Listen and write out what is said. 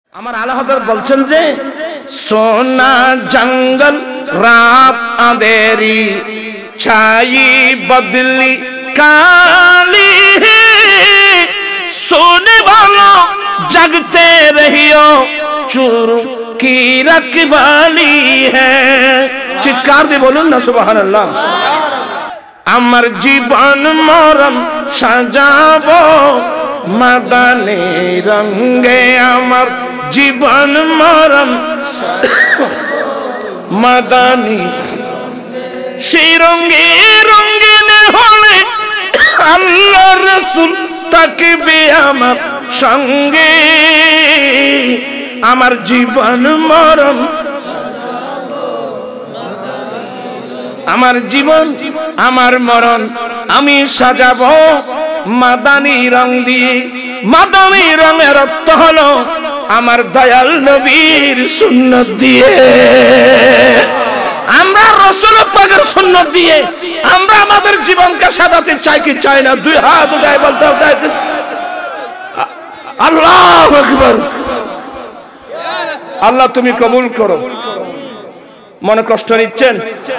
আমার আলা হযরত বলছেন যে সোনা জঙ্গল রাত আঁধেরি ছাই বদলি কালি सोने वालों जगते रहियो चूर की रखवाली है चित्कार दे बोलूं ना सुभान अल्लाह अमर जीवन मरम सजाबो मदनी रंगे अमर जीवन मरम मदनी शिरंगे रंगीन होले अल्लाह रसूल তাকবে আমার সঙ্গে আমার জীবন মরণ আমার জীবন আমার মরণ আমি সাজাবো মাদানী রং দিয়ে মাদানী রঙের অর্থ হলো আমার দয়াল নবীর সুন্নাত দিয়ে আমরা রাসূল পাকের সুন্নাত দিয়ে আমরা আমাদের জীবনকে সাজাতে চাই কি চাই না দুই হাত উঠায় বলতে চাই আল্লাহু আকবার আল্লাহ তুমি কবুল করো মনে কষ্ট নিচ্ছেন